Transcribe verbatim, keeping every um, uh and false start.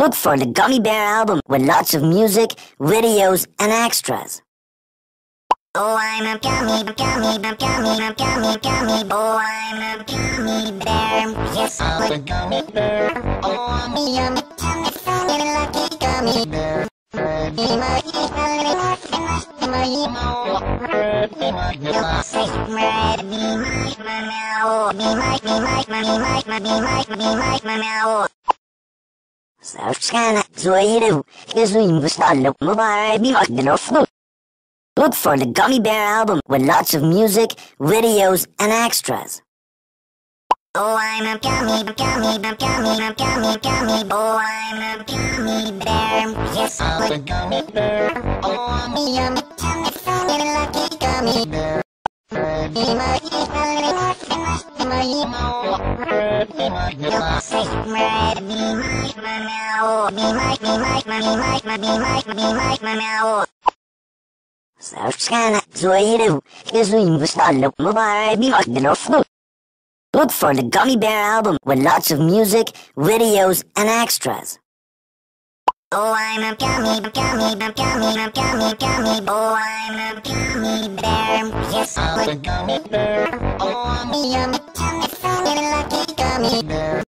Look for the Gummy Bear album with lots of music, videos, and extras. Oh, I'm a gummy, gummy, gummy, gummy, gummy, gummy. Oh, I'm a gummy bear. Yes, I'm a gummy bear. Oh, I'm a yummy, yummy, funny, lucky gummy bear. Be my, be my, be my, be my, you'll say, right, be my, my, now. Be my, be my, be my, be my, be my, be my, Sana, Zoiru, Kiswim Vustalo, Mobile, be like the North. Look for the Gummy Bear album with lots of music, videos, and extras. Oh, I'm a gummy, gummy, gummy, gummy, gummy. Oh, I'm a gummy bear. Yes, I'm a gummy bear. Oh, I'm a yummy, yummy, funny, lucky gummy bear. Be my, be my, be my, be my, you'll say, right, be my, my, now. Be my, be my, be my, be my, be my, be my, now. Sana, Zoiru, Kiswim Vustalo, Mobile, be like the North. Look for the Gummy Bear album with lots of music, videos, and extras. Oh, I'm a gummy, gummy, gummy, gummy, gummy. Oh, I'm a gummy bear. Yes, I'm a gummy bear. Oh, I'm a yummy, yummy, funny, lucky gummy bear.